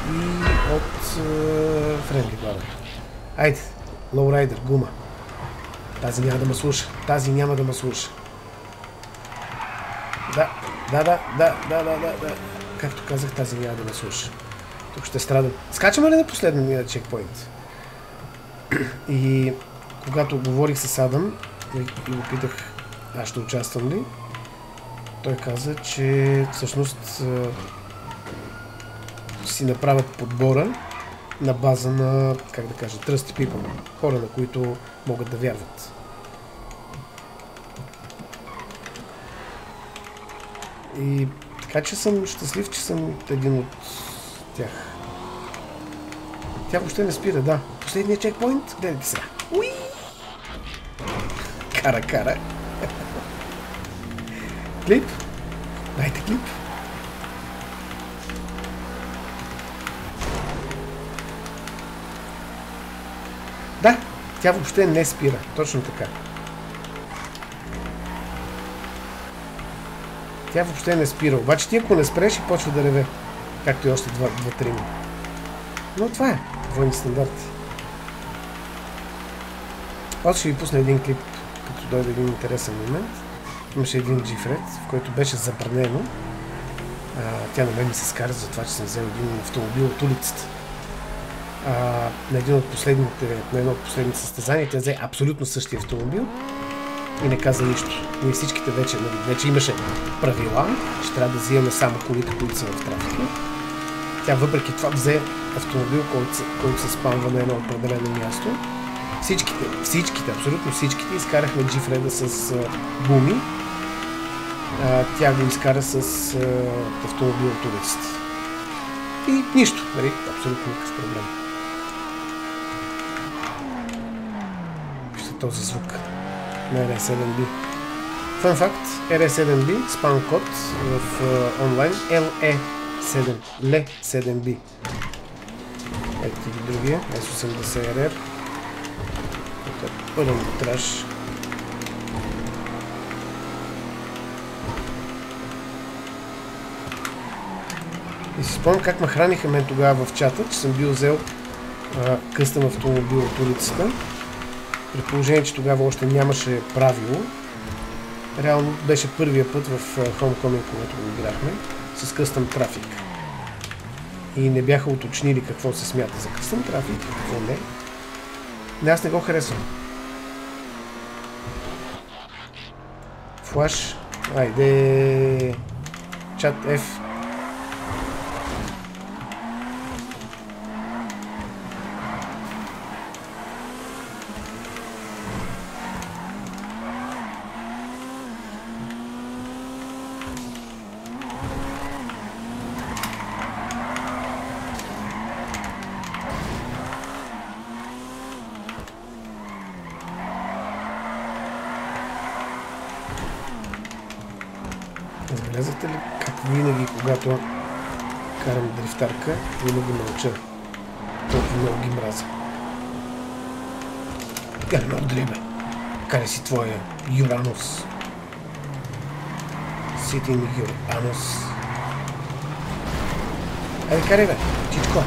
и от Френдли Баба. Айде, лоурайдер, гума. Тази няма да ме слуша. Тази няма да ме слуша. Да. Както казах, тази няма да ме слуша. Тук ще страдам. Скачаме ли на последния чекпоинт? И когато говорих с Адам и го питах аз ще участвам ли, той каза, че всъщност си направят подбора на база на, как да кажа, trusty people. Хора, на които могат да вярват. И така че съм щастлив, че съм един от тях. Тя въобще не спира, да. Последният чекпоинт, гледайте сега. Уи! Кара. Клип? Дайте клип. Да, тя въобще не спира. Точно така. Тя въобще не спира. Обаче ти ако не спреш и почва да реве. Както и още 2-3. Но това е. Двойни стандарти. Аз ще ви пусна един клип, като дойде един интересен момент. Имаше един джифред, в който беше забранено. Тя на мен ми се скара за това, че съм взел един автомобил от улицата. На едно от последните състезания тя взе абсолютно същия автомобил и не каза нищо. Ние всичките вече имаше правила, че трябва да взимаме само колите, които са в трафика. Тя въпреки това взе автомобил, който се спамва на едно определено място. Всичките, абсолютно всичките изкарахме джифреда с гуми. Тя го изкара с автомобил от улицата. И нищо, нали? Абсолютно никакъв проблем. Вижте този звук на RS7B. Fun fact, RS7B, спам код в онлайн LE7B. Ето ги другия, S80RR. Тук е пълен траш. И си спомням как ме храниха мен тогава в чата, че съм бил взел къстъм автомобил от улицата. При положение, че тогава още нямаше правило. Реално беше първия път в Homecoming, когато го играхме, с къстъм трафик. И не бяха уточнили какво се смята за къстъм трафик, какво не. Не, аз не го харесвам. Флаш. Айде. Чат F. Забелязате ли как винаги, когато карам дрифтарка, винаги мълча? Толкова много ги мразя. Карай ме отдели, бе. Карай си твоя Юранус. Ситин Юранус. Айде, карай, бе. Чичко.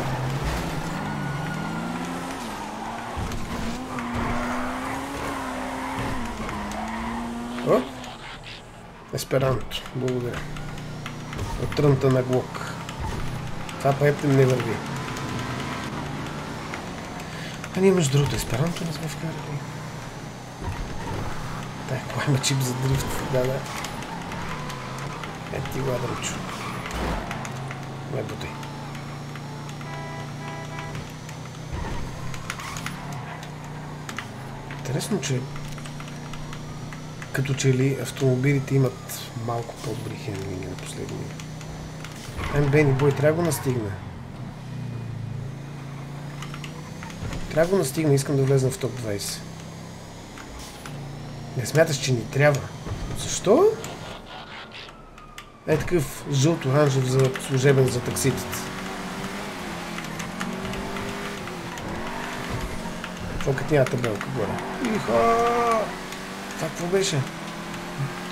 О? Есперанто. Благодаря. От трънта на Глок. Това пътем не върви. А ние между другото Есперанто не сме вкарали. Тай, кой има чип за дрифт? Да. Ето ти го, Адръчо. Не бутай. Интересно, че като че ли автомобилите имат малко по-добри хендлинги на последния. Бени бой, трябва да го настигна. Трябва да го настигна, искам да влезна в топ 20. Не смяташ, че ни трябва. Защо? Е такъв жълто-оранжев за служебен за такситите. Това като няма табелка горе. Ихо! Това какво беше?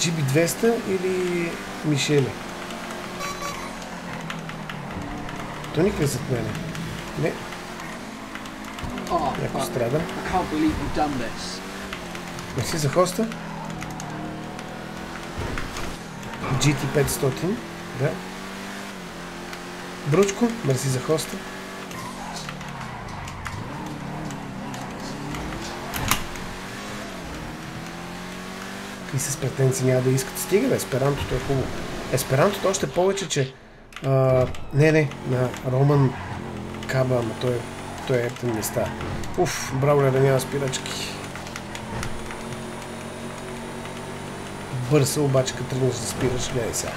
GB200 или Мишели? Тоник ли зад мене? Не. Някой страда. Мерси за хоста. GT500. Да. Бручко, мерси за хоста. И с претенции няма да искат. Стига, бе, есперантото е хубаво. Есперантото още повече, че... не, на Роман Каба, ама той е ефтин места. Уф, браулер да няма спирачки. Бързо, обаче като тръгнеш да спираш, гледай сега.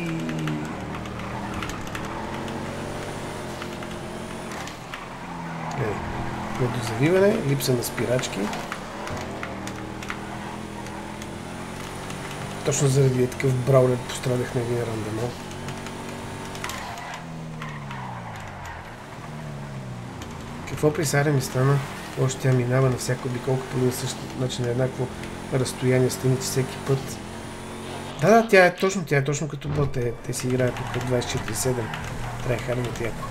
Недозавиване, липса на спирачки. Точно заради такъв браулер пострадах на един рандомал. Какво при Саре ми стана? Още тя минава на всяка обиколка по един същ начин, на еднакво разстояние, страните всеки път. Да, тя е точно като бот. Те си играят тук 24/7. Трайхардът яко.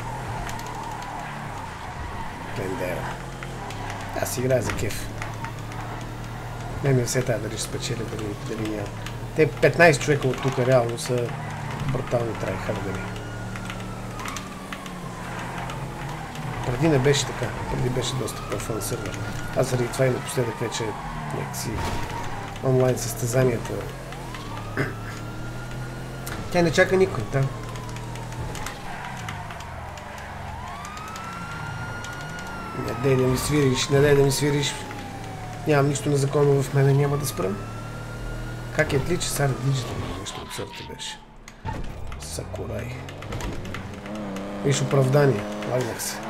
Плендера. Аз си играя за кеф. Не все тая дали ще спечеля, дали няма. Те 15 човека от тук реално са брутални трайхардери. Преди не беше така. Преди беше доста по-фън сервер. Аз заради това и напоследък вече някакси онлайн състезанията. Тя не чака никой, да. Не дай да ми свириш. Нямам нищо незаконно в мене, няма да спрем. Как е отлича Сара Диджитал? Нещо от сорта беше. Сакурай. Виж оправдание. Лагнах се.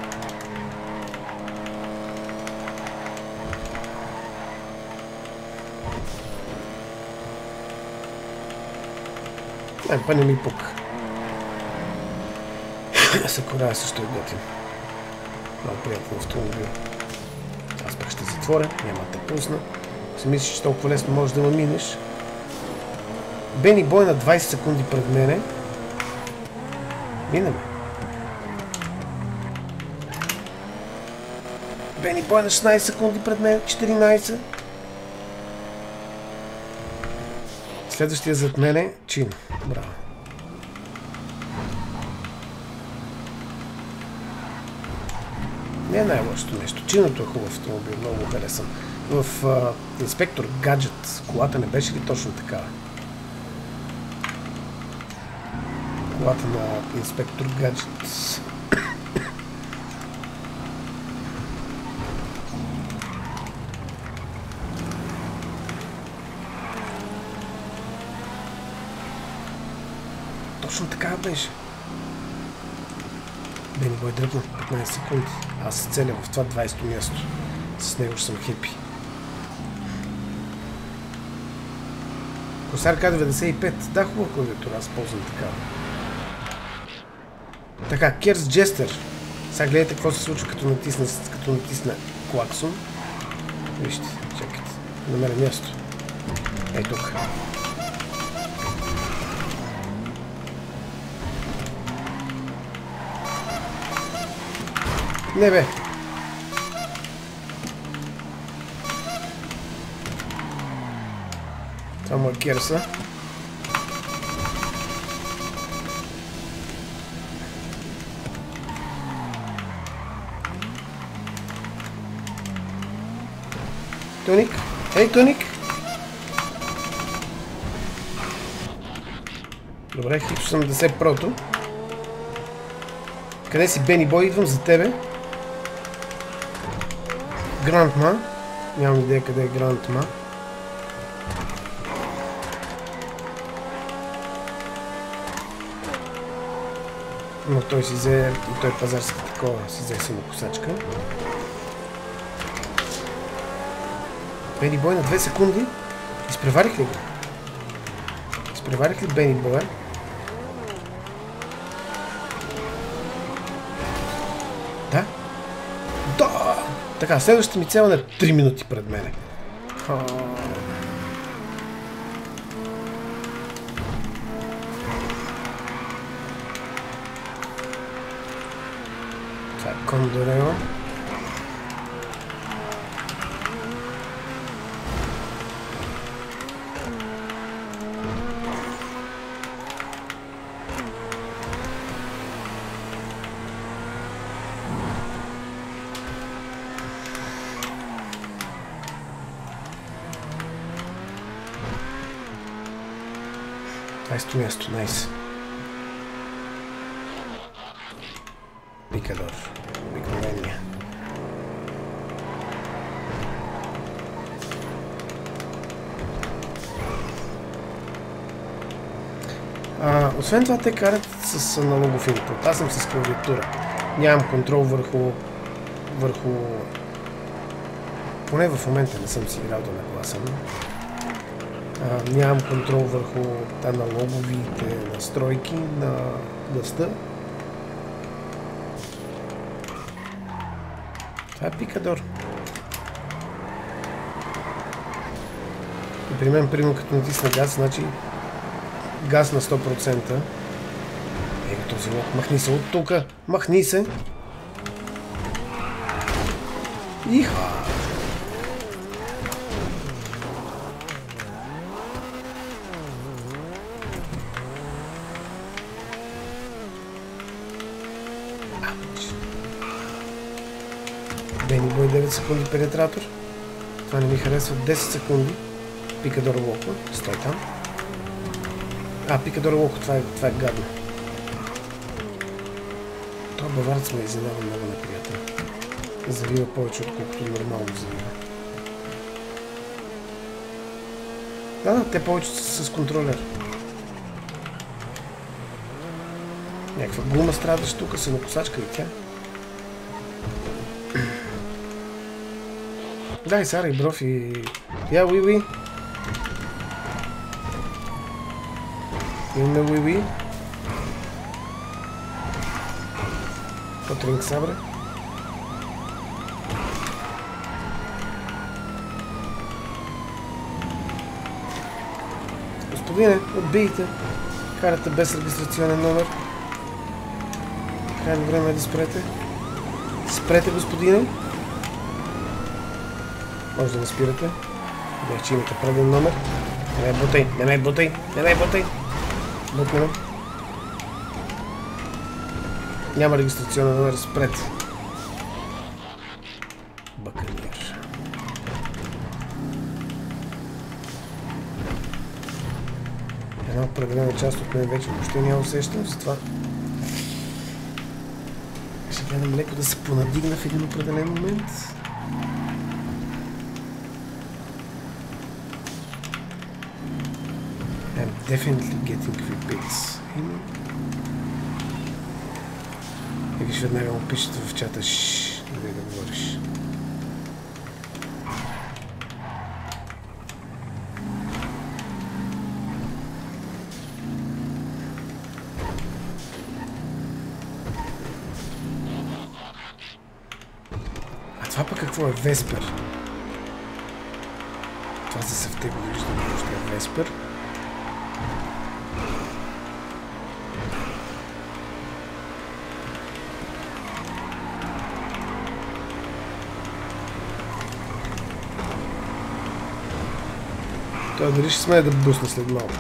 Па не ми пука. Сакурай също е готин. Много приятен автомобил. Аз пък ще затворя, няма да пусна. Си мислиш, че толкова лесно можеш да ме минеш. Бени Бой на 20 секунди пред мене. Минаме. Бени Бой на 16 секунди пред мен, 14. Следващия зад мене, Чин. Браво. Не е най-лошото нещо. Чиното е хубав автомобил, много харесвам. В Инспектор Гаджет колата не беше ли точно такава? Колата на Инспектор Гаджет. Точно такава беше. Бени Бой дръпна 15 секунди. Аз се целя в това 20-то място. С него ще съм хепи. Косар К95. Да, хубава клавиатура. Аз ползвам такава. Така, Керс Джестер. Сега гледайте какво се случва като натисна клаксон. Вижте, чакайте. Намеря място. Ей тук. Не бе. Това му е Керса. Тоник. Ей, Тоник. Добре, хит 80 прото. Къде си, Бени Бой? Идвам за тебе. Грандма. Нямам идея къде е Грандма. Но той си взе и той пазарска такова си взе самокосачка. Бени Бой на 2 секунди. Изпреварих ли го? Изпреварих ли Бени Боя? Да? Да! Така, следващата ми цел е на 3 минути пред мене. Това е Кондорео. Найсто място, найс. Пикадор. Обикновения. Освен това те карат с аналогов инпут. Аз съм с клавиатура. Нямам контрол върху... Поне в момента не съм си играл да нагласам. Нямам контрол върху аналоговите настройки на гласа. Това е пикадор. И при мен, примерно, като натисна газ, значи газ на 100%. Ето този лок, махни се от тука, махни се. Иха! Бени Бой 9 секунди пенетратор. Това не ми харесва. 10 секунди. Пикадор Локо. Стой там. Пикадор Локо. Това е гадно. Това баварец ме изненада много неприятно. Завива повече, отколкото нормално завива. Да, те повече са с контролер. Някаква гума страдаш тук, сенокосачка и тя. Дай, Сара и Броф и... уи. Имаме уи. Потринг сабре. Господине, отбийте. Карате без регистрационен номер. Крайно време е да спрете. Спрете, господине. Може да не спирате. Бях, че имате преден номер. Не ме бутай. Бутнем. Няма регистрационен номер, спрете. Бакалиер. Една определена част от мен вече въобще няма усещам, затова ще гледам леко да се понадигна в един определен момент. I'm definitely getting quick bits. И виж веднага му пишете в чата да говориш. Това пък какво е? Веспер. Това за съвте го виждам, още е Веспер. Той дали ще смее да бусне след малко.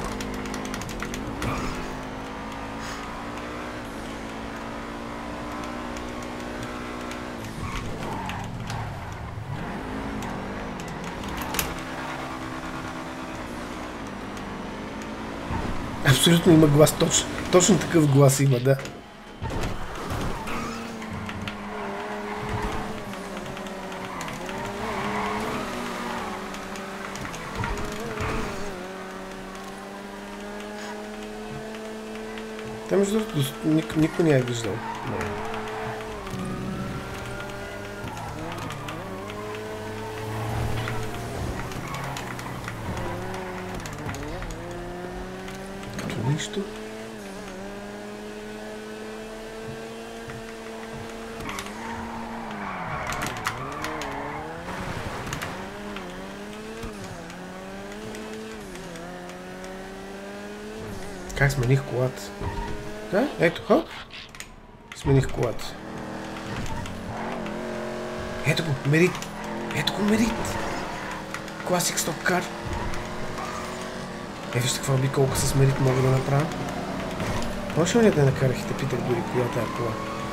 Абсолютно има глас, точно такъв глас има, да. Та между другото никой не е виждал. Като нищо. Как смених колата? Да, ето, хоп. Смених колата. Ето го, Мерит. Ето го, Мерит. Класик стоп кар. Вижте каква обиколка с Мерит мога да направя. Може ли да накарах и те питах дори коя тая кола?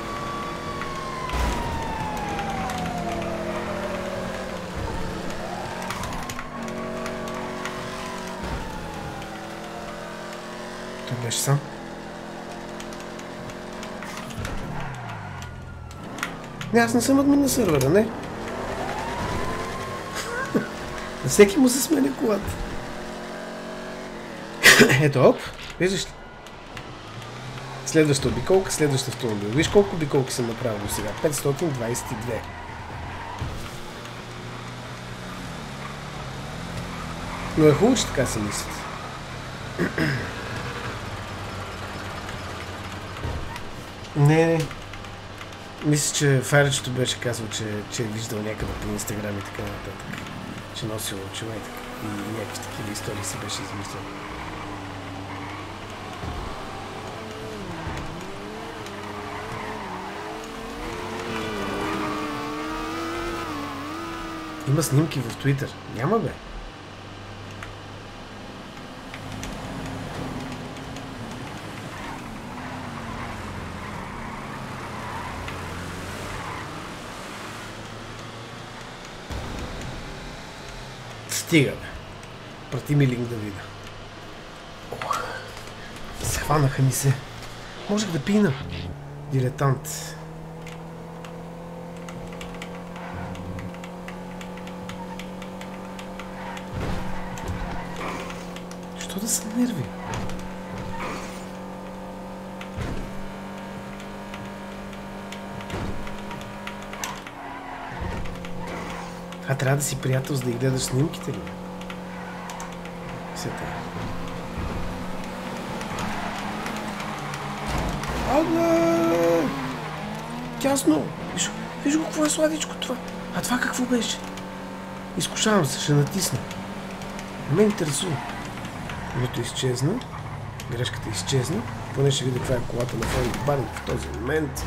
Той беше сам. Не, аз не съм админ на сървъра, не. На всеки му се сменя колата. Ето, оп, виждаш ли? Следваща обиколка, следващ автомобил. Виж колко обиколки съм направил до сега. 522. Но е хубаво, че така се мислят. Не. Мисля, че Файречето беше казал, че е виждал някъде по Инстаграм и така нататък. Че носил очила и някакви такива истории си беше измислил. Има снимки в Twitter. Няма, бе. Стига, бе. Прати ми линк да видя. Схванаха ми се. Можех да пина. Дилетант. Що да са нерви? Трябва да си приятел, за да ги гледаш снимките ли? Сета. Ага! Тясно! Виж го, какво е сладичко това. А това какво беше? Изкушавам се, ще натисна. Не ме интересува. Когато изчезна, грешката изчезна, поне ще видя каква е колата на Фойн Барник в този момент.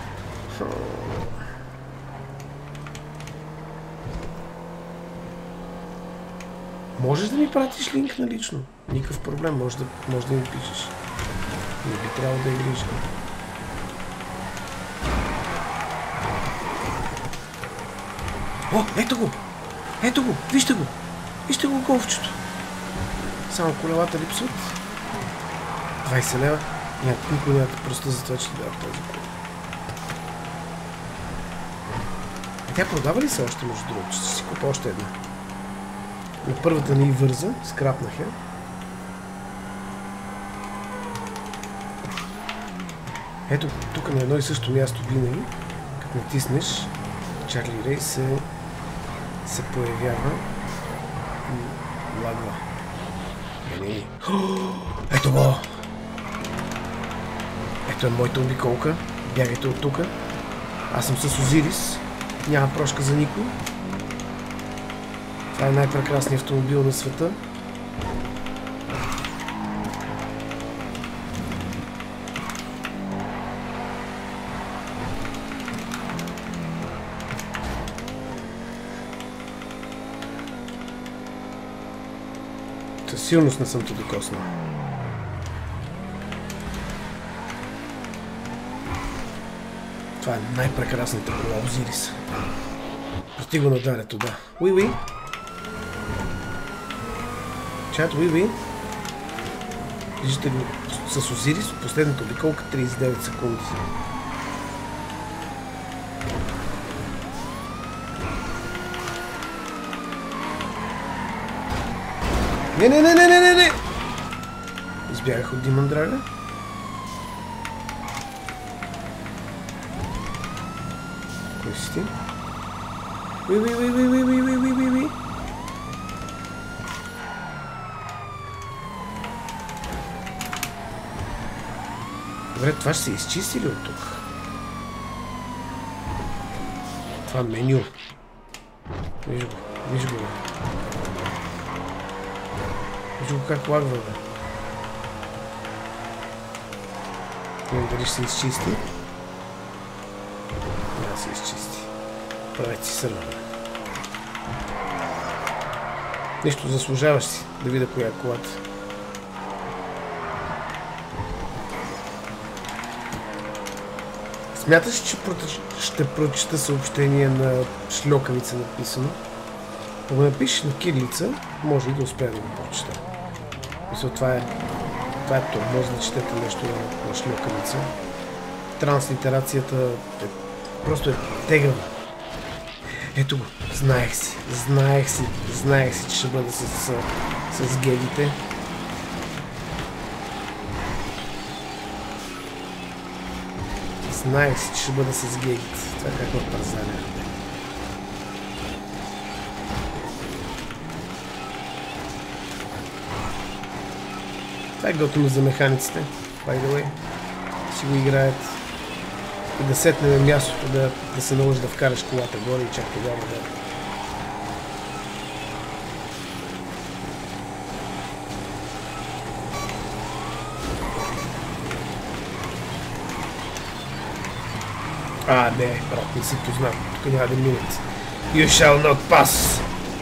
Можеш да ми пратиш линк на лично? Никакъв проблем, може да ми пишеш. Не би трябвало да е грижа. О, ето го! Ето го! Вижте го! Вижте го голфчето! Само колелата липсват. 20 лева. Никой няма да просто за това, че дава този кол. Тя продава ли се още, между другото? Ще си купа още една. На първата ни върза, скрапнах я. Ето, тук на едно и също място винаги, като натиснеш, Чарли Рей се появява и лагва. Ето го! Ето е моята обиколка. Бягайте от тука. Аз съм с Озирис. Няма прошка за никой. Това е най-прекрасният автомобил на света. Със силност не съм те докоснал. Това е най-прекрасната кола Озирис. Прати го на дарето, да. Уи. Чат, уи. Виждате го с Озирис, последната обиколка 39 секунди. Не! Избягах от Диман Драга. Кой си ти? Уи. Добре, това ще се изчисти ли от тук? Това меню. Виж го. Виж го как лагва, бе. Не, дали ще се изчисти? Да. се изчисти. Правете си сърване. Нещо заслужаваш си да видя коя е колата. Смяташ, че ще прочита съобщение на шльокавица написано? Ако го напишеш на кирилица, може и да успея да го прочита. Мисля, това е тормоз да четете нещо на шльокавица. Транслитерацията просто е тегава. Ето го, знаех си, че ще бъда с гегите. Знаех си, че ще бъда с гегите. Това е какво пързаля. Това е готово за механиците. By the way. Си го играят. И да сетнем мястото, да се наложи да вкараш колата горе и чак тогава да... Не, брат, не си познат. Тук няма да минат. You shall not pass!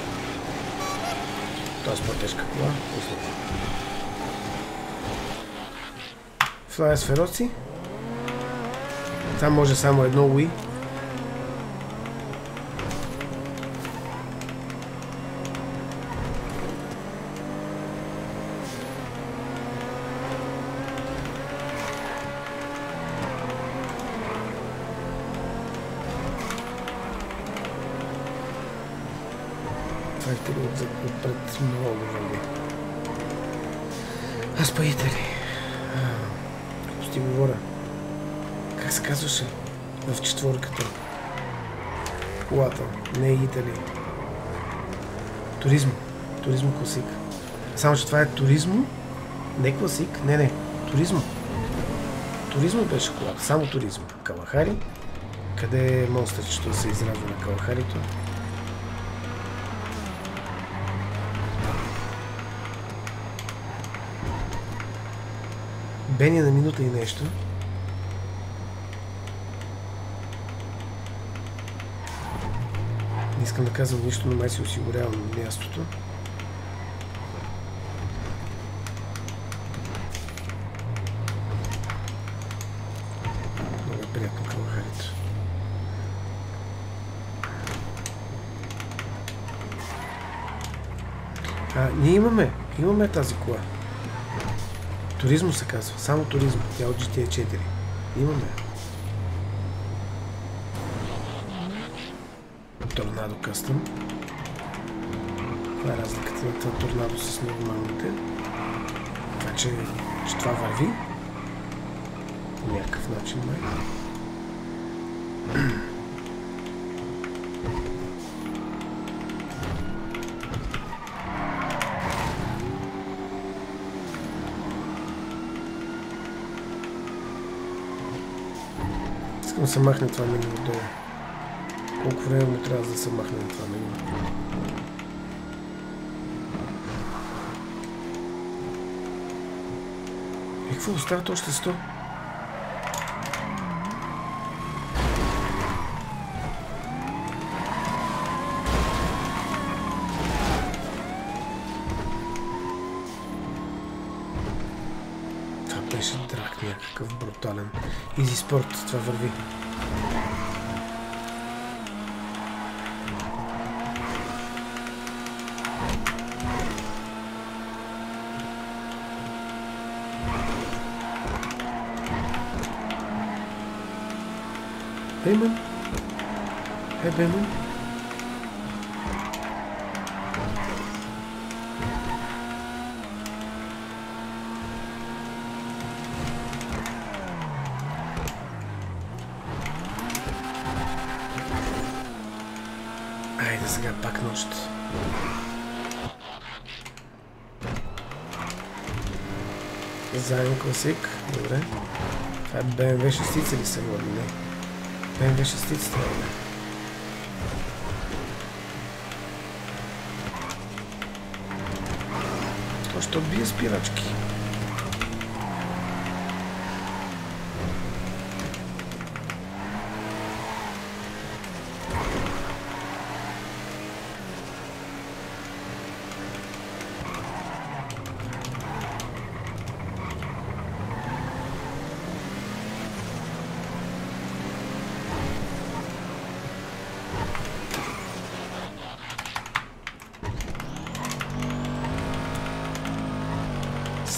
Това е по-тежка кола. Флая с фероци. Там може само едно Wii. Фактори отпред много върви. Аз приятели. Ако ти говоря. Как се казваше? В четворката. Колата. Не е Италия. Туризмо. Туризмо класик. Само, че това е туризмо. Не класик. Не. Туризмо. Туризмо беше колата. Само туризмо. Калахари. Къде е монстърчето да се изразва на Калахарито? Бени на минута и нещо. Не искам да казвам нищо, но май си осигурявам мястото. Много е приятно Калахарито. Ние имаме тази кола. Туризмо се казва. Само туризмо. Тя от GTA 4. Имаме. Торнадо къстъм. Това е разликата на това торнадо с нормалните. Това, че това върви. По някакъв начин, май. Искам да се махне това меню отдолу. Колко време му трябва да се махне на това меню? И какво остават още 100? Това беше драк някакъв брутален. Изи спорт, това върви. Бейман? Бейман? Айде сега пак нощ. Заедно класик. Добре. Това е BMW 6 ли се води, не? BMW 6 трябва да е. Още бие спирачки.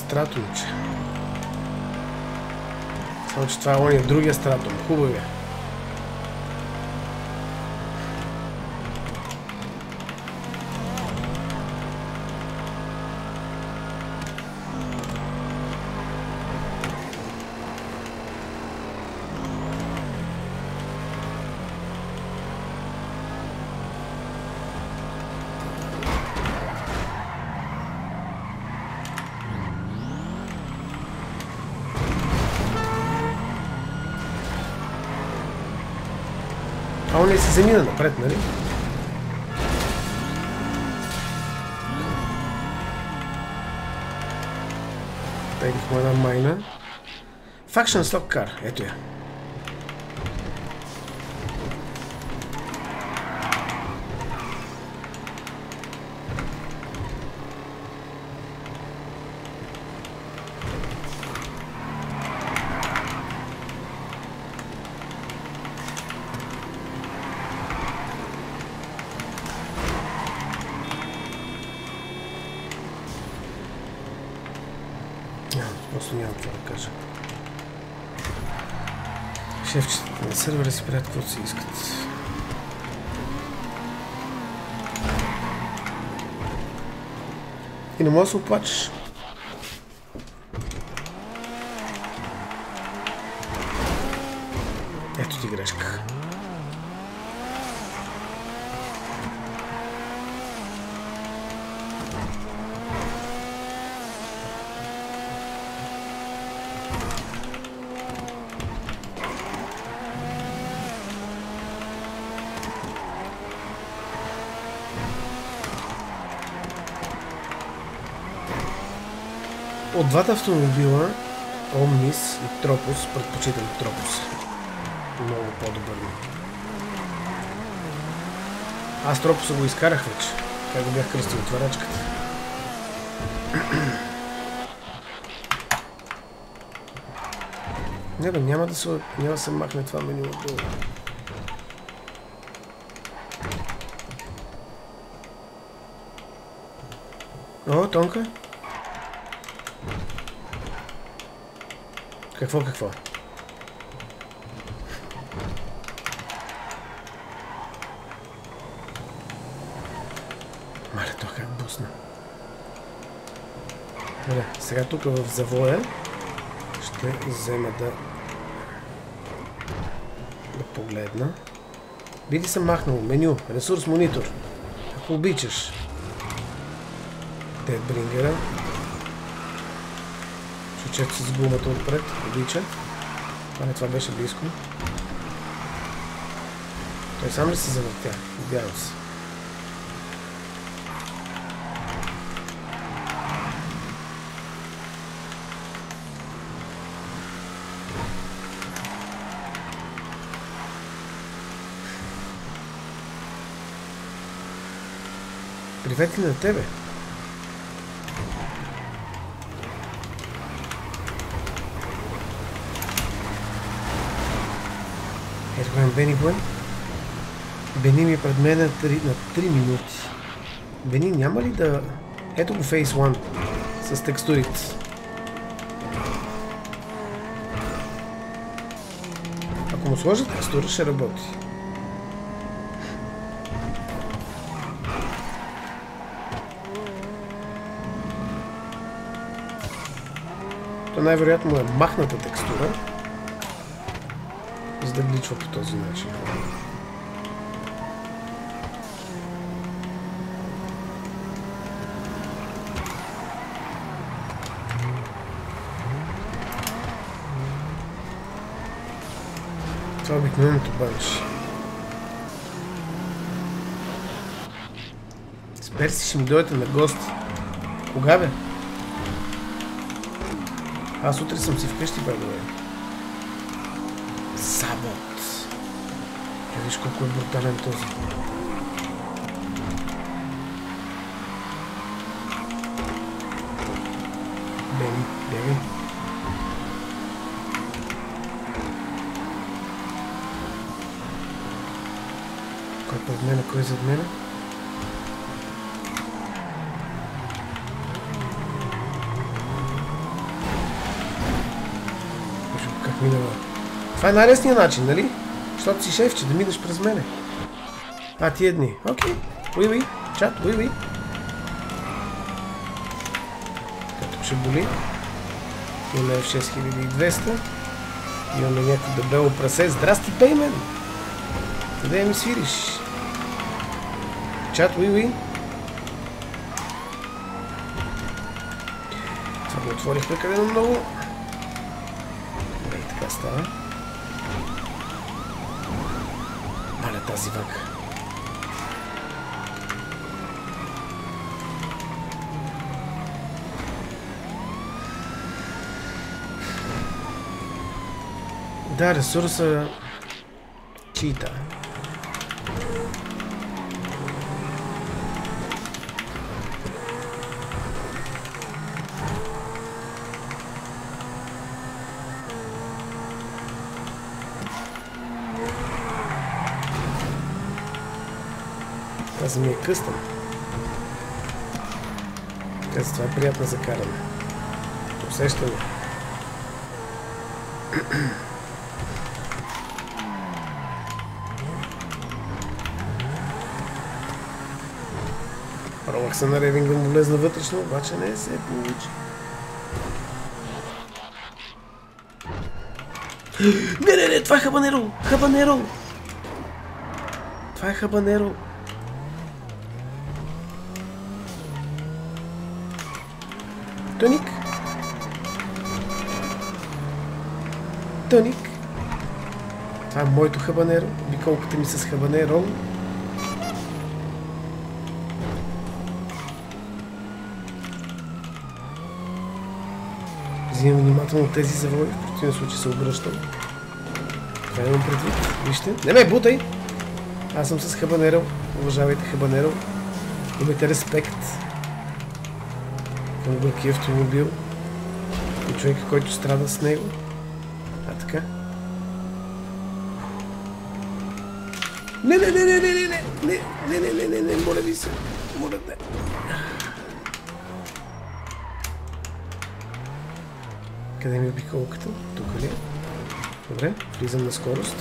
стратомче. Само, че това е ония другия стратом. Хубавия. А он ли се замина напред, нали? Тегнахме една майна. Faction Stock Car, ето я. Просто нямам какво да кажа. Шефчетата на сервера си правят каквото си искат. И не можеш да се оплачеш. Ето ти грешка. От двата автомобила, Omnis и Tropos, предпочитам Tropos. Много по-добър. Аз Тропоса го изкарах вече. Как го бях кръстил отварачката. Не бе, няма да се махне това меню отдолу. О, Тонка. Какво? Мале, това как бусна. Добре, сега тук в завоя ще взема да погледна. Биди съм махнал меню, ресурс монитор. Ако обичаш. Дедбрингера. Чучето с гумата отпред, обича. А не, това беше близко. Той сам ли се завъртя? Надявам се. Привет и на тебе! Ето го Бени Бой. Бени ми е пред мен на 3 минути. Бени няма ли да... Ето го Phase 1 с текстурите. Ако му сложа текстура, ще работи. То най-вероятно му е махната текстура, за да гличва по този начин. Това е обикновеното банш. С Перси ще ми дойдете на гости. Кога бе? Аз утре съм си вкъщи, бе. Сабот. Виж колко е брутален този. Беги, беги. Кой пред мене, кой зад мене? минава. Това е най-лесният начин, нали? Защото си шефче, да минеш през мене. Тия дни. Окей. Уи, чат, уи. Като ще боли. Имаме F6200. Имаме някакво дебело прасе. Здрасти, Пеймен! Къде ми свириш? Чат, уи. Това го отворих прекалено много. И така става. Маля тази вака. Да, ресурса чита. Тази ми е къстъм. Тази това е приятна за каране. Усещане. Пробвах се на ревинга му влезна вътрешно, обаче не се получи. Не, това е хабанеро! Хабанеро! Това е хабанеро! Тоник! Тоник! Това е моето хабанеро. Обиколката ми с хабанеро. Взимам внимателно тези завои, в противен случай се обръщам. Това имам предвид. Вижте. Не ме бутай! Аз съм с хабанеро. Уважавайте хабанеро. Имайте респект към бърки автомобил и човека, който страда с него. Така. Не, моля ви се. Моля, не. Къде ми е обиколката? Тук ли? Добре, влизам на скорост.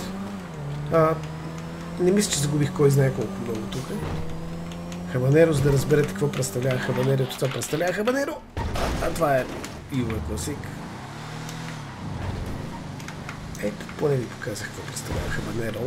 Не мисля, че загубих кой знае колко много тук. Хабанеро, за да разберете какво представлява хабанеро. Това представлява хабанеро. Това е Юга Класик. Ето, поне ви показах какво представлява хабанеро.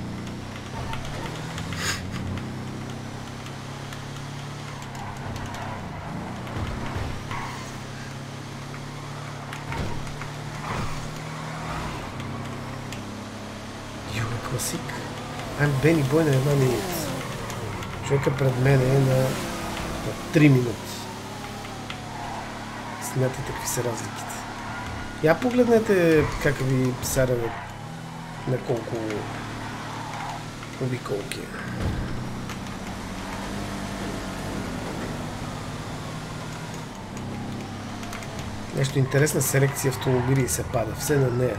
Класик. Бени Бой на една минута. Човека пред мен е на 3 минути. Смятайте какви са разликите. Я погледнете как ви сараме на колко обиколки. Нещо интересна селекция автомобили и се пада. Все на нея.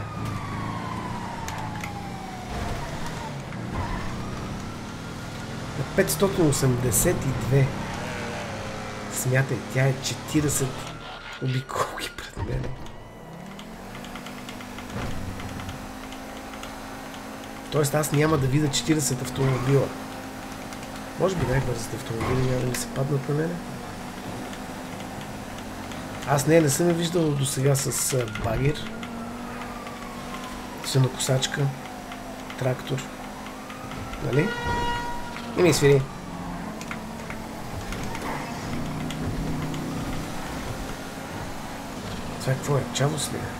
На 582. Смятай, тя е 40 обиколки пред мен. Тоест аз няма да видя 40 автомобила. Може би най-бързите автомобили няма да ми се паднат на мене. Аз не съм виждал до сега с багер, сенокосачка, трактор. Нали? И ми свири. Това какво е? Чавос ли е?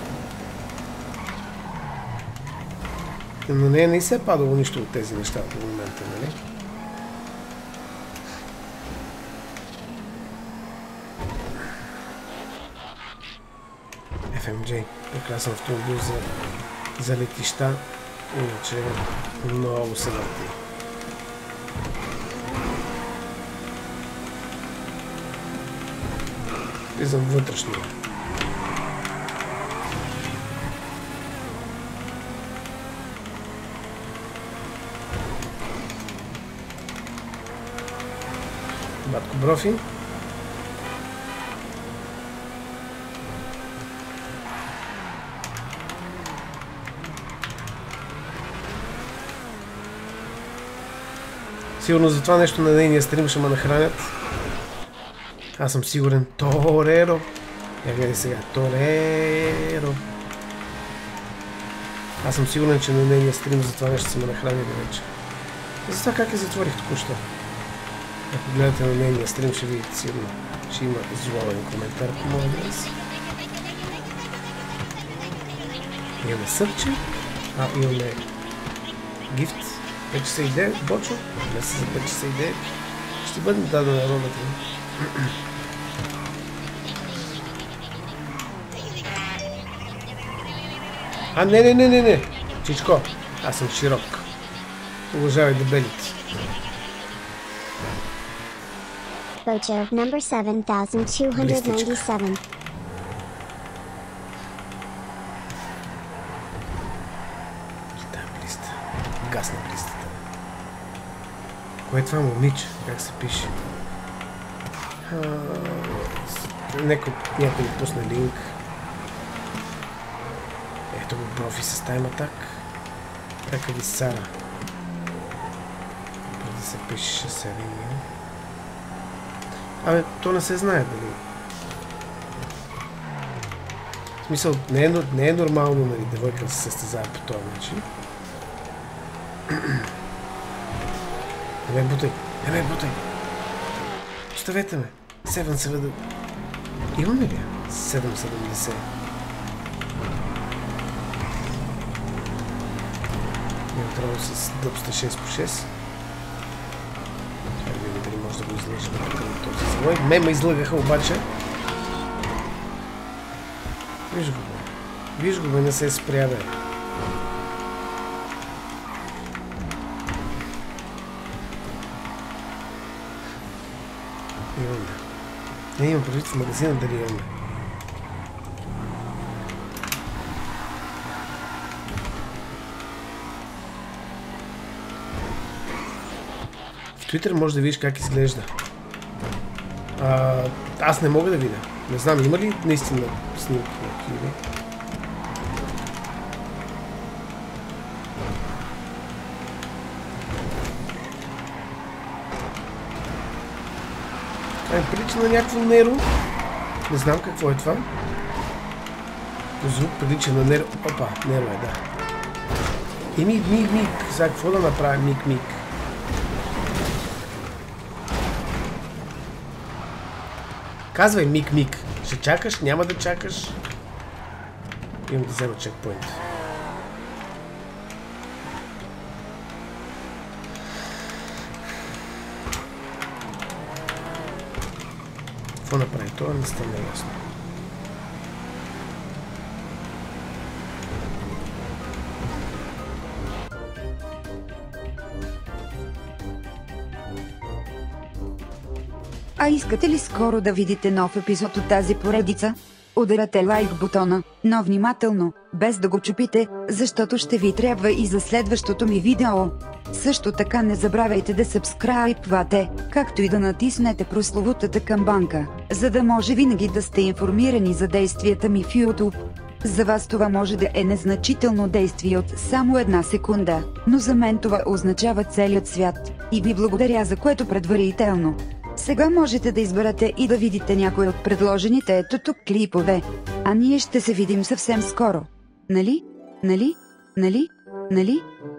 Но не се е падало нищо от тези неща в момента, нали? FMJ. Прекрасен автомобил за летища. Иначе много се върти. Влизам вътрешно. Батко Брофи. Сигурно за това нещо на нейния стрим ще ме нахранят. Аз съм сигурен. Тореро. Я гледай сега. Тореро. Аз съм сигурен, че на нейния стрим за това нещо ще ме нахранят вече. За това как я затворих току-що. Ако гледате на нейния стрим, ще видите сигурно. Ще има зловен коментар по моя адрес. Имаме сърче. Имаме гифт. 5 часа и 9, Бочо. Днес за 5 часа и 9. Ще бъдем дадена ролята. Не. Чичко, аз съм широк. Уважавай дебелите. Voucher number 7297. Гасна листата. Кое е това, момиче? Как се пише? Някой ни пусне линк. Ето го профи с Time Attack. Как ви Сара? Преди се пише серия. То не се знае дали. В смисъл, не е нормално, нали, девойка да се състезава по този начин. Не ме бутай. Оставете ме. 770. Имаме ли? 770. Имам трябва с дъбста 6 по 6. Това видим дали може да го излъжим на този завой. Ме излъгаха обаче. Виж го, не се спря, бе. Имаме. Не имам предвид в магазина дали имаме. В Twitter може да видиш как изглежда. Аз не мога да видя. Не знам, има ли наистина снимки на Киви? Прилича на някакво Неро. Не знам какво е това. Звук прилича на Неро. Опа, Неро е, да. И миг. Сега какво да направя? Миг. Казвай миг. Ще чакаш? Няма да чакаш? Имам да взема чекпоинт. Какво направи? Това не стана ясно. А искате ли скоро да видите нов епизод от тази поредица? Ударете лайк бутона, но внимателно, без да го чупите, защото ще ви трябва и за следващото ми видео. Също така не забравяйте да сабскрайбвате, както и да натиснете прословутата камбанка, за да може винаги да сте информирани за действията ми в YouTube. За вас това може да е незначително действие от само 1 секунда, но за мен това означава целият свят, и ви благодаря за което предварително. Сега можете да изберете и да видите някой от предложените ето тук клипове. А ние ще се видим съвсем скоро. Нали?